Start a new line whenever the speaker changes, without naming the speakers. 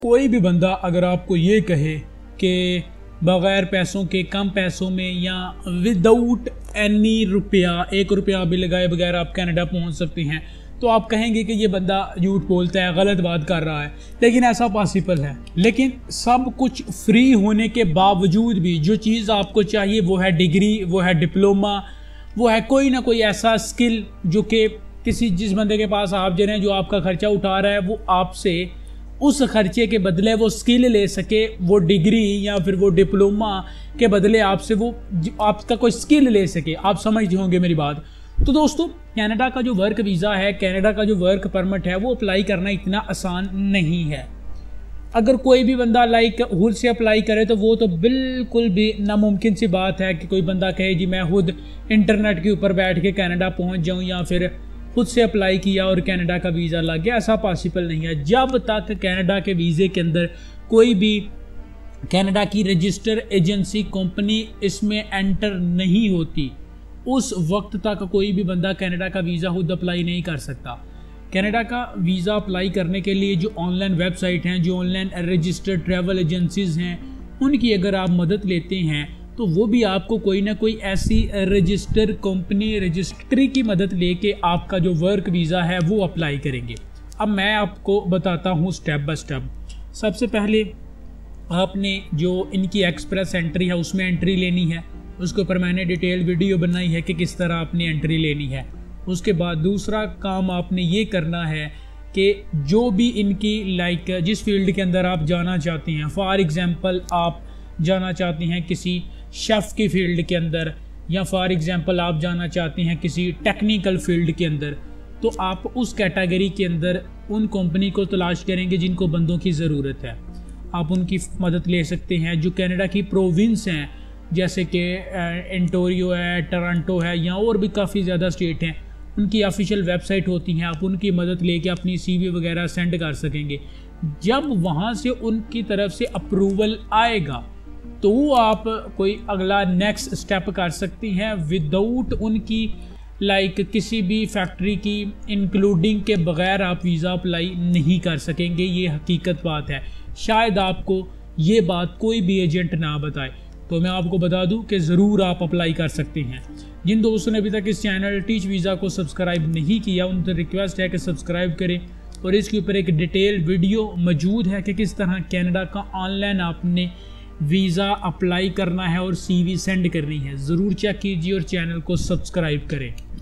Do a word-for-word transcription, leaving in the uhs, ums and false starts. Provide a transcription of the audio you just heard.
कोई भी बंदा अगर आपको ये कहे कि बग़ैर पैसों के, कम पैसों में या विदाउट एनी रुपया, एक रुपया भी लगाए बगैर आप कनाडा पहुंच सकते हैं, तो आप कहेंगे कि ये बंदा झूठ बोलता है, गलत बात कर रहा है। लेकिन ऐसा पॉसिबल है। लेकिन सब कुछ फ्री होने के बावजूद भी जो चीज़ आपको चाहिए वो है डिग्री, वो है डिप्लोमा, वो है कोई ना कोई ऐसा स्किल जो कि किसी जिस बंदे के पास आप जो हैं, जो आपका खर्चा उठा रहा है, वो आपसे उस खर्चे के बदले वो स्किल ले सके, वो डिग्री या फिर वो डिप्लोमा के बदले आपसे वो आपका कोई स्किल ले सके। आप समझते होंगे मेरी बात। तो दोस्तों, कनाडा का जो वर्क वीज़ा है, कनाडा का जो वर्क परमिट है, वो अप्लाई करना इतना आसान नहीं है। अगर कोई भी बंदा लाइक खुद से अप्लाई करे तो वो तो बिल्कुल भी नामुमकिन सी बात है कि कोई बंदा कहे जी मैं खुद इंटरनेट के ऊपर बैठ के कनाडा पहुंच जाऊं या फिर खुद से अप्लाई किया और कनाडा का वीज़ा लग गया। ऐसा पॉसिबल नहीं है। जब तक कनाडा के वीज़े के अंदर कोई भी कनाडा की रजिस्टर एजेंसी कंपनी इसमें एंटर नहीं होती, उस वक्त तक कोई भी बंदा कनाडा का वीज़ा खुद अप्लाई नहीं कर सकता। कनाडा का वीज़ा अप्लाई करने के लिए जो ऑनलाइन वेबसाइट हैं, जो ऑनलाइन रजिस्टर्ड ट्रैवल एजेंसीज़ हैं, उनकी अगर आप मदद लेते हैं तो वो भी आपको कोई ना कोई ऐसी रजिस्टर कंपनी, रजिस्ट्री की मदद लेके आपका जो वर्क वीज़ा है वो अप्लाई करेंगे। अब मैं आपको बताता हूँ स्टेप बाय स्टेप। सबसे पहले आपने जो इनकी एक्सप्रेस एंट्री है उसमें एंट्री लेनी है। उसके ऊपर मैंने डिटेल वीडियो बनाई है कि किस तरह आपने एंट्री लेनी है। उसके बाद दूसरा काम आपने ये करना है कि जो भी इनकी लाइक जिस फील्ड के अंदर आप जाना चाहते हैं, फॉर एग्ज़ाम्पल आप जाना चाहते हैं किसी शेफ़ की फील्ड के अंदर, या फॉर एग्ज़ाम्पल आप जाना चाहते हैं किसी टेक्निकल फील्ड के अंदर, तो आप उस कैटेगरी के अंदर उन कंपनी को तलाश करेंगे जिनको बंदों की ज़रूरत है। आप उनकी मदद ले सकते हैं। जो कनाडा की प्रोविंस हैं जैसे कि एंटोरियो है, टोरंटो है, या और भी काफ़ी ज़्यादा स्टेट हैं, उनकी ऑफिशियल वेबसाइट होती हैं। आप उनकी मदद लेके अपनी सीवी वगैरह सेंड कर सकेंगे। जब वहाँ से उनकी तरफ से अप्रूवल आएगा तो आप कोई अगला नेक्स्ट स्टेप कर सकती हैं विदाउट उनकी लाइक किसी भी फैक्ट्री की इंक्लूडिंग के बगैर आप वीज़ा अप्लाई नहीं कर सकेंगे। ये हकीकत बात है। शायद आपको ये बात कोई भी एजेंट ना बताए, तो मैं आपको बता दूं कि ज़रूर आप अप्लाई कर सकते हैं। जिन दोस्तों ने अभी तक इस चैनल टीच वीज़ा को सब्सक्राइब नहीं किया, उनसे रिक्वेस्ट है कि सब्सक्राइब करें। और इसके ऊपर एक डिटेल वीडियो मौजूद है कि किस तरह कनाडा का ऑनलाइन आपने वीज़ा अप्लाई करना है और सीवी सेंड करनी है। ज़रूर चेक कीजिए और चैनल को सब्सक्राइब करें।